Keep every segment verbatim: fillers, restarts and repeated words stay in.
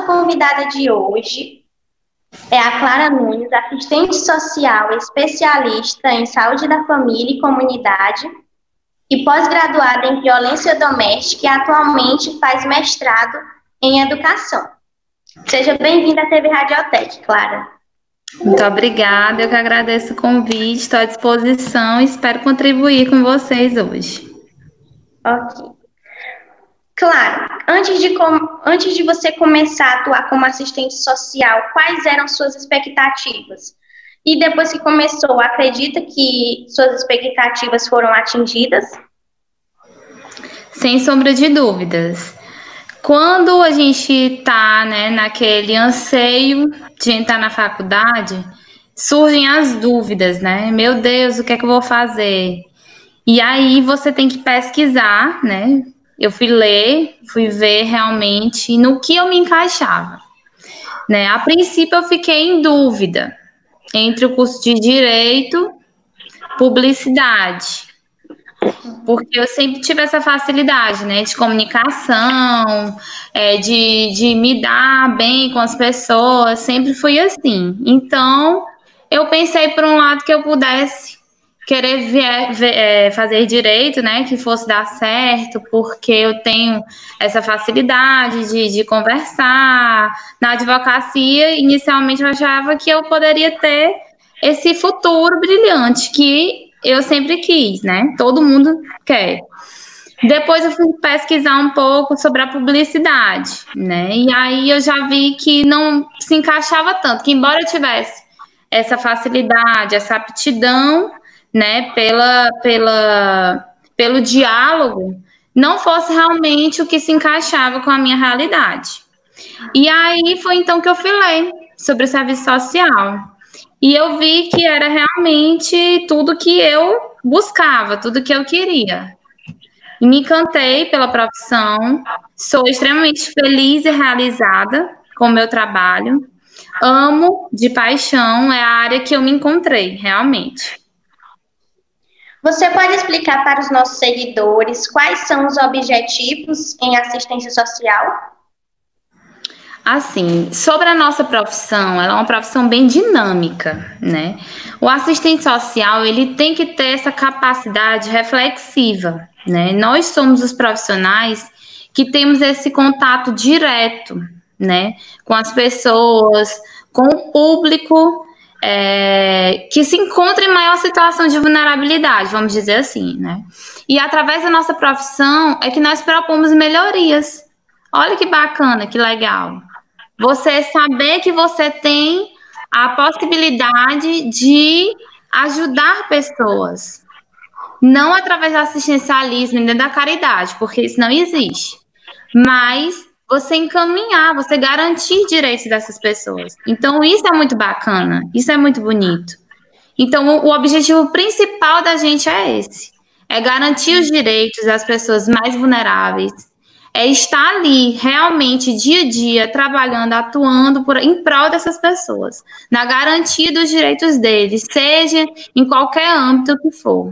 convidada de hoje é a Clara Nunes, assistente social especialista em saúde da família e comunidade e pós-graduada em violência doméstica e atualmente faz mestrado em educação. Seja bem-vinda à T V Radiotech, Clara. Muito obrigada, eu que agradeço o convite, estou à disposição e espero contribuir com vocês hoje. Ok. Claro, antes de, com... antes de você começar a atuar como assistente social, quais eram suas expectativas? E depois que começou, acredita que suas expectativas foram atingidas? Sem sombra de dúvidas. Quando a gente tá, né, naquele anseio de entrar na faculdade, surgem as dúvidas, né? Meu Deus, o que é que eu vou fazer? E aí você tem que pesquisar, né? Eu fui ler, fui ver realmente no que eu me encaixava, né? A princípio eu fiquei em dúvida entre o curso de Direito, Publicidade, porque eu sempre tive essa facilidade, né, de comunicação, é, de, de me dar bem com as pessoas, sempre fui assim. Então, eu pensei por um lado que eu pudesse querer ver, ver, é, fazer direito, né, que fosse dar certo, porque eu tenho essa facilidade de, de conversar. Na advocacia, inicialmente eu achava que eu poderia ter esse futuro brilhante que eu sempre quis, né? Todo mundo quer. Depois eu fui pesquisar um pouco sobre a publicidade, né? E aí eu já vi que não se encaixava tanto, que embora eu tivesse essa facilidade, essa aptidão, né, pela, pela, pelo diálogo, não fosse realmente o que se encaixava com a minha realidade. E aí foi então que eu fui ler sobre o serviço social. E eu vi que era realmente tudo que eu buscava, tudo que eu queria. E me encantei pela profissão, sou extremamente feliz e realizada com o meu trabalho. Amo de paixão, é a área que eu me encontrei, realmente. Você pode explicar para os nossos seguidores quais são os objetivos em assistência social? Assim, sobre a nossa profissão, ela é uma profissão bem dinâmica, né? O assistente social, ele tem que ter essa capacidade reflexiva, né? Nós somos os profissionais que temos esse contato direto, né? Com as pessoas, com o público é, que se encontra em maior situação de vulnerabilidade, vamos dizer assim, né? E através da nossa profissão é que nós propomos melhorias. Olha que bacana, que legal. Você saber que você tem a possibilidade de ajudar pessoas. Não através do assistencialismo nem da caridade, porque isso não existe. Mas você encaminhar, você garantir direitos dessas pessoas. Então, isso é muito bacana, isso é muito bonito. Então, o objetivo principal da gente é esse. É garantir os direitos das pessoas mais vulneráveis, é estar ali realmente dia a dia trabalhando, atuando por, em prol dessas pessoas, na garantia dos direitos deles, seja em qualquer âmbito que for.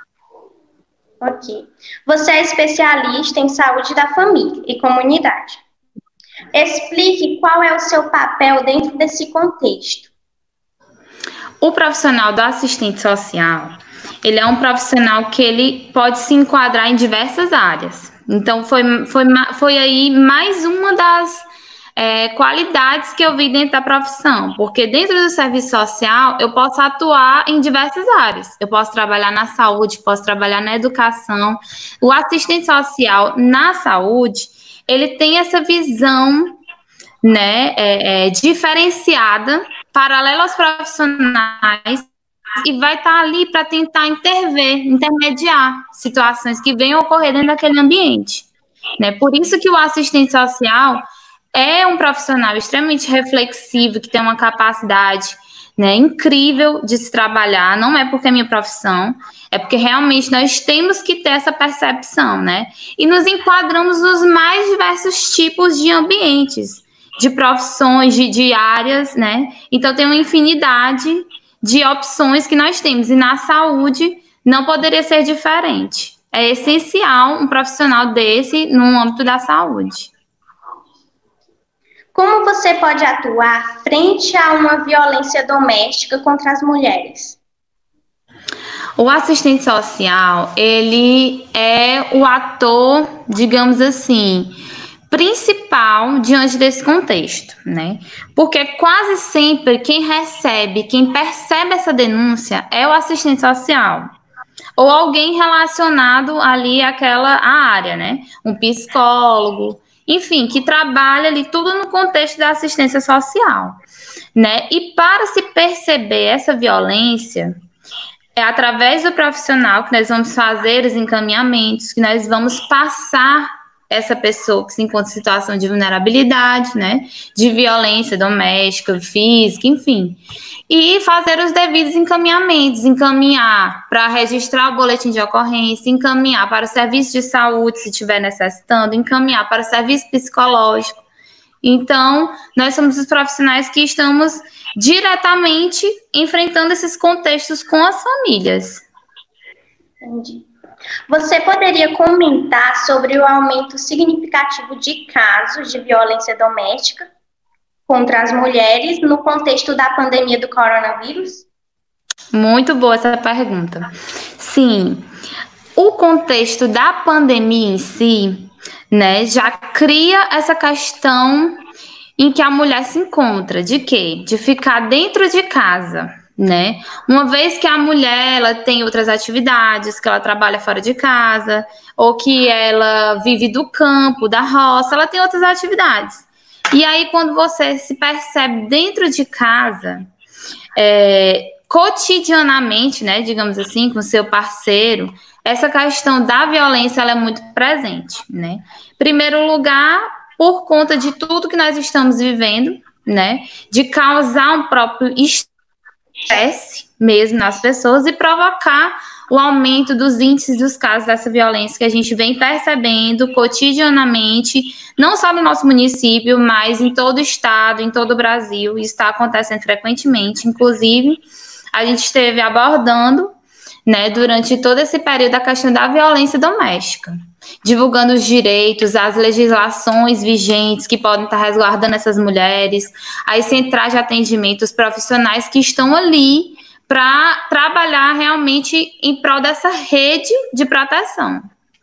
Ok. Você é especialista em saúde da família e comunidade. Explique qual é o seu papel dentro desse contexto. O profissional do assistente social, ele é um profissional que ele pode se enquadrar em diversas áreas. Então, foi, foi, foi aí mais uma das é, qualidades que eu vi dentro da profissão, porque dentro do serviço social, eu posso atuar em diversas áreas. Eu posso trabalhar na saúde, posso trabalhar na educação. O assistente social na saúde, ele tem essa visão, né, é, é, diferenciada, paralela aos profissionais, e vai estar ali para tentar intervir, intermediar situações que venham ocorrer dentro daquele ambiente, né? Por isso que o assistente social é um profissional extremamente reflexivo, que tem uma capacidade, né, incrível de se trabalhar. Não é porque é minha profissão, é porque realmente nós temos que ter essa percepção, né? E nos enquadramos nos mais diversos tipos de ambientes, de profissões, de, de áreas, né? Então tem uma infinidade de opções que nós temos, e na saúde não poderia ser diferente. É essencial um profissional desse no âmbito da saúde. Como você pode atuar frente a uma violência doméstica contra as mulheres? O assistente social, ele é o ator, digamos assim, principal diante desse contexto, né? Porque quase sempre quem recebe, quem percebe essa denúncia é o assistente social ou alguém relacionado ali àquela área, né? Um psicólogo, enfim, que trabalha ali tudo no contexto da assistência social, né? E para se perceber essa violência, é através do profissional que nós vamos fazer os encaminhamentos, que nós vamos passar essa pessoa que se encontra em situação de vulnerabilidade, né, de violência doméstica, física, enfim, e fazer os devidos encaminhamentos, encaminhar para registrar o boletim de ocorrência, encaminhar para o serviço de saúde, se estiver necessitando, encaminhar para o serviço psicológico. Então, nós somos os profissionais que estamos diretamente enfrentando esses contextos com as famílias. Entendi. Você poderia comentar sobre o aumento significativo de casos de violência doméstica contra as mulheres no contexto da pandemia do coronavírus? Muito boa essa pergunta. Sim, o contexto da pandemia em si, né, já cria essa questão em que a mulher se encontra, de quê? De ficar dentro de casa, né? Uma vez que a mulher ela tem outras atividades, que ela trabalha fora de casa, ou que ela vive do campo, da roça, ela tem outras atividades. E aí, quando você se percebe dentro de casa, é, cotidianamente, né, digamos assim, com seu parceiro, essa questão da violência ela é muito presente, né? Primeiro lugar, por conta de tudo que nós estamos vivendo, né? De causar um próprio estresse mesmo nas pessoas e provocar o aumento dos índices dos casos dessa violência que a gente vem percebendo cotidianamente, não só no nosso município, mas em todo o estado, em todo o Brasil. Isso está acontecendo frequentemente. Inclusive, a gente esteve abordando, né, durante todo esse período, a questão da violência doméstica, divulgando os direitos, as legislações vigentes que podem estar resguardando essas mulheres, as centrais de atendimento, os profissionais que estão ali para trabalhar realmente em prol dessa rede de proteção.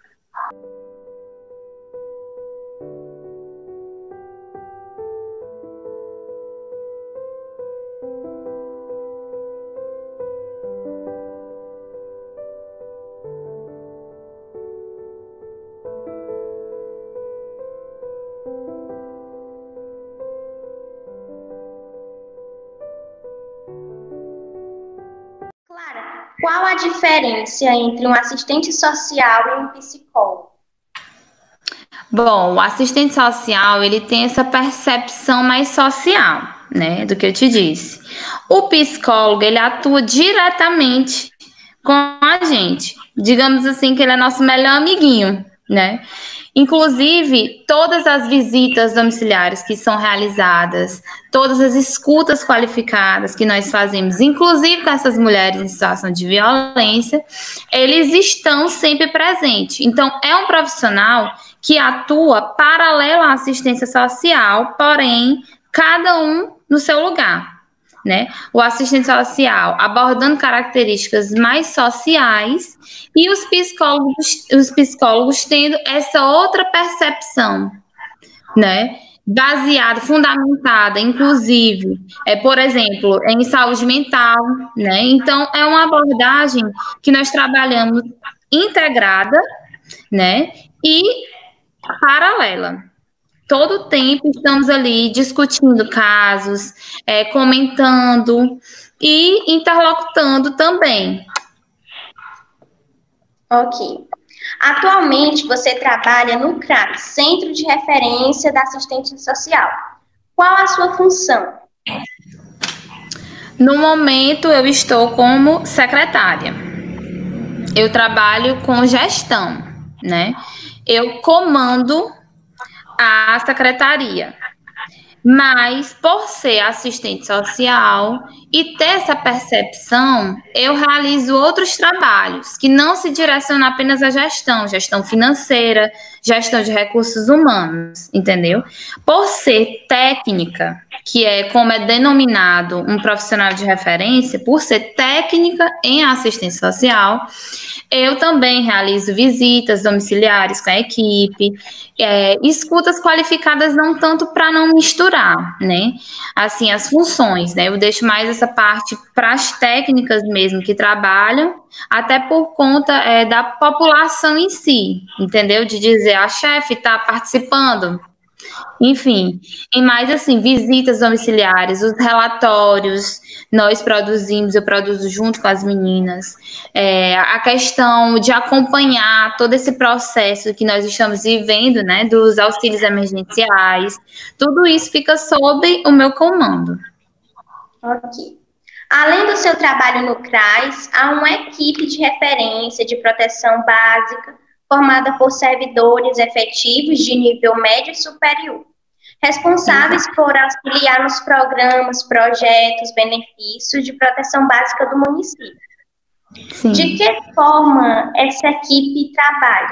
Qual a diferença entre um assistente social e um psicólogo? Bom, o assistente social, ele tem essa percepção mais social, né, do que eu te disse. O psicólogo, ele atua diretamente com a gente. Digamos assim que ele é nosso melhor amiguinho, né? Inclusive, todas as visitas domiciliares que são realizadas, todas as escutas qualificadas que nós fazemos, inclusive com essas mulheres em situação de violência, eles estão sempre presentes. Então, é um profissional que atua paralelo à assistência social, porém, cada um no seu lugar, né? O assistente social abordando características mais sociais e os psicólogos, os psicólogos tendo essa outra percepção, né? Baseada, fundamentada, inclusive, é, por exemplo, em saúde mental, né? Então, é uma abordagem que nós trabalhamos integrada, né? E paralela. Todo o tempo estamos ali discutindo casos, é, comentando e interlocutando também. Ok. Atualmente, você trabalha no CRAS, Centro de Referência da Assistência Social. Qual a sua função? No momento, eu estou como secretária. Eu trabalho com gestão, né? Eu comando a secretaria. Mas, por ser assistente social, e ter essa percepção, eu realizo outros trabalhos que não se direcionam apenas à gestão, gestão financeira, gestão de recursos humanos, entendeu? Por ser técnica, que é como é denominado um profissional de referência, por ser técnica em assistência social, eu também realizo visitas domiciliares com a equipe, é, escutas qualificadas não tanto para não misturar, né? Assim, as funções, né? Eu deixo mais essa parte para as técnicas mesmo que trabalham, até por conta é, da população em si, entendeu? De dizer, a chefe está participando. Enfim, em mais assim, visitas domiciliares, os relatórios, nós produzimos, eu produzo junto com as meninas, é, a questão de acompanhar todo esse processo que nós estamos vivendo, né, dos auxílios emergenciais, tudo isso fica sob o meu comando. Ok. Além do seu trabalho no CRAS, há uma equipe de referência de proteção básica formada por servidores efetivos de nível médio e superior, responsáveis por auxiliar nos programas, projetos, benefícios de proteção básica do município. Sim. De que forma essa equipe trabalha?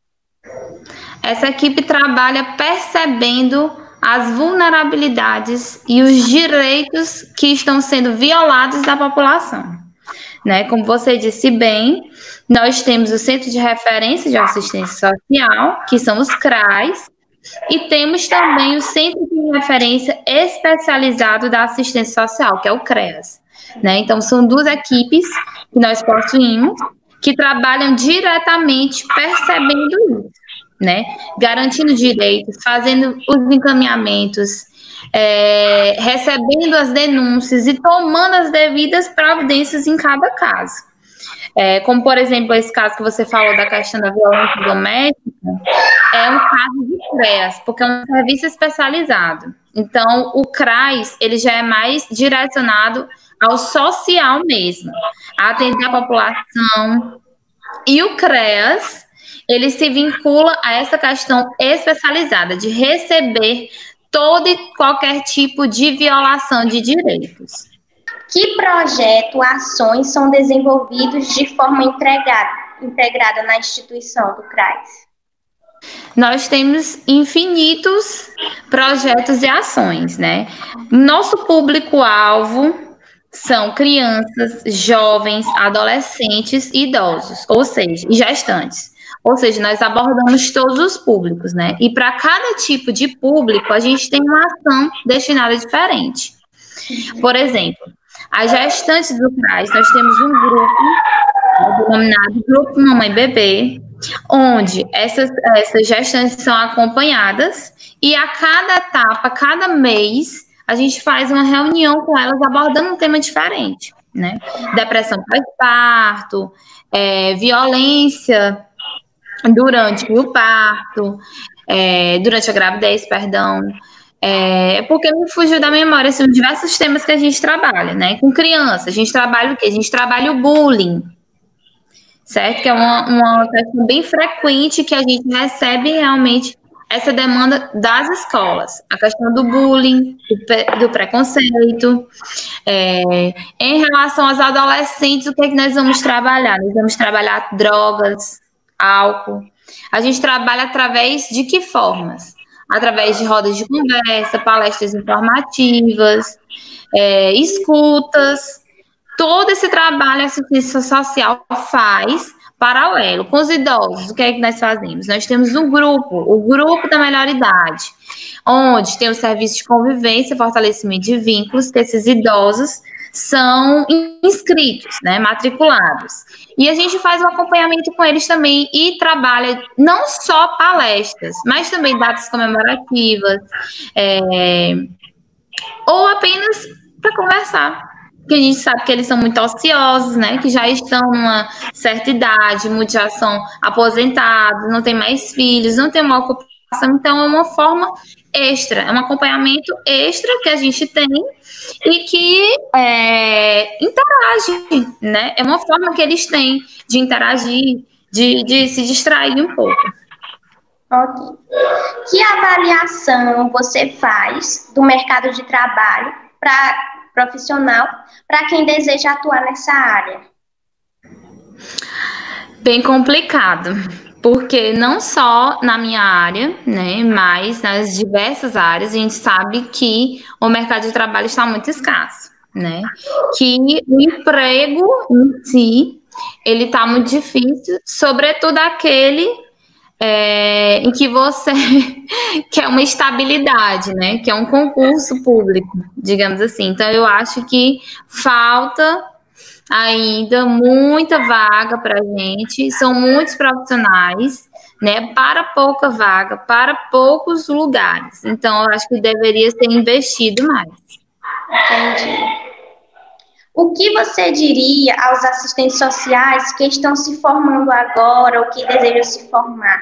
Essa equipe trabalha percebendo as vulnerabilidades e os direitos que estão sendo violados da população. Né? Como você disse bem, nós temos o Centro de Referência de Assistência Social, que são os CRAS, e temos também o Centro de Referência Especializado da Assistência Social, que é o CREAS. Né? Então, são duas equipes que nós possuímos, que trabalham diretamente percebendo isso, né? Garantindo direitos, fazendo os encaminhamentos, é, recebendo as denúncias e tomando as devidas providências em cada caso. É, como, por exemplo, esse caso que você falou da questão da violência doméstica, é um caso de CREAS, porque é um serviço especializado. Então, o CRAS, ele já é mais direcionado ao social mesmo, a atender a população. E o CREAS, ele se vincula a essa questão especializada de receber todo e qualquer tipo de violação de direitos. Que projeto, ações são desenvolvidos de forma integrada, integrada na instituição do CRAS? Nós temos infinitos projetos e ações, né? Nosso público-alvo são crianças, jovens, adolescentes e idosos, ou seja, e gestantes. Ou seja, nós abordamos todos os públicos, né? E para cada tipo de público, a gente tem uma ação destinada diferente. Por exemplo, as gestantes do CRAS, nós temos um grupo denominado Grupo Mamãe Bebê, onde essas, essas gestantes são acompanhadas e a cada etapa, cada mês, a gente faz uma reunião com elas abordando um tema diferente, né? Depressão pós-parto, é, violência durante o parto, é, durante a gravidez, perdão. É, porque me fugiu da memória, são diversos temas que a gente trabalha, né? Com criança, a gente trabalha o quê? A gente trabalha o bullying, certo? Que é uma, uma questão bem frequente que a gente recebe realmente essa demanda das escolas. A questão do bullying, do, do preconceito. É, em relação aos adolescentes, o que é que nós vamos trabalhar? Nós vamos trabalhar drogas, álcool. A gente trabalha através de que formas? Através de rodas de conversa, palestras informativas, é, escutas. Todo esse trabalho a assistência social faz paralelo. Com os idosos, o que é que nós fazemos? Nós temos um grupo, o grupo da melhor idade, onde tem o serviço de convivência, fortalecimento de vínculos, que esses idosos são inscritos, né, matriculados. E a gente faz um acompanhamento com eles também e trabalha não só palestras, mas também datas comemorativas, é, ou apenas para conversar. Porque a gente sabe que eles são muito ociosos, né, que já estão numa certa idade, muitos já são aposentados, não tem mais filhos, não tem uma ocupação, então é uma forma extra, é um acompanhamento extra que a gente tem e que é, interage, né? É uma forma que eles têm de interagir, de, de se distrair um pouco. Ok. Que avaliação você faz do mercado de trabalho para profissional para quem deseja atuar nessa área? Bem complicado, porque não só na minha área, né, mas nas diversas áreas, a gente sabe que o mercado de trabalho está muito escasso, né? Que o emprego em si, ele está muito difícil, sobretudo aquele é, em que você quer uma estabilidade, né? Que é um concurso público, digamos assim. Então, eu acho que falta ainda muita vaga para a gente, são muitos profissionais, né? Para pouca vaga, para poucos lugares. Então, eu acho que deveria ser investido mais. Entendi. O que você diria aos assistentes sociais que estão se formando agora ou que desejam se formar?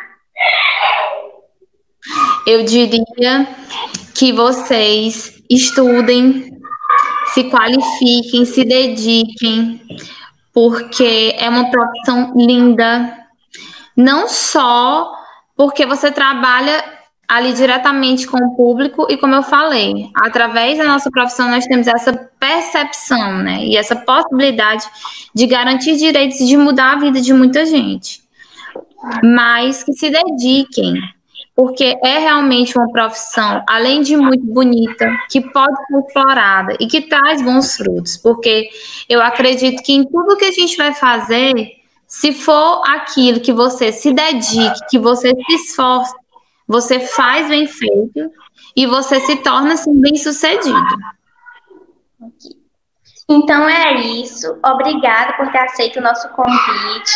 Eu diria que vocês estudem, se qualifiquem, se dediquem, porque é uma profissão linda, não só porque você trabalha ali diretamente com o público e, como eu falei, através da nossa profissão nós temos essa percepção, né, e essa possibilidade de garantir direitos e de mudar a vida de muita gente, mas que se dediquem, porque é realmente uma profissão, além de muito bonita, que pode ser explorada e que traz bons frutos, porque eu acredito que em tudo que a gente vai fazer, se for aquilo que você se dedique, que você se esforce, você faz bem feito e você se torna assim, bem sucedido. Então é isso. Obrigada por ter aceito o nosso convite.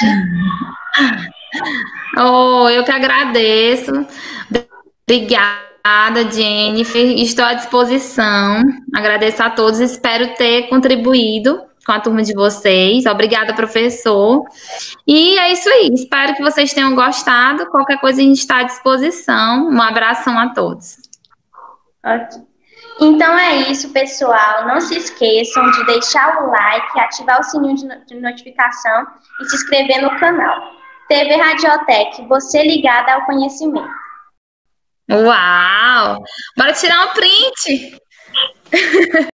Oh, eu que agradeço. Obrigada, Jennifer. Estou à disposição. Agradeço a todos. Espero ter contribuído com a turma de vocês. Obrigada, professor. E é isso aí. Espero que vocês tenham gostado. Qualquer coisa a gente está à disposição. Um abração a todos. Ok. Então é isso, pessoal. Não se esqueçam de deixar o like, ativar o sininho de notificação e se inscrever no canal. T V Radiotech, você ligada ao conhecimento. Uau! Bora tirar um print!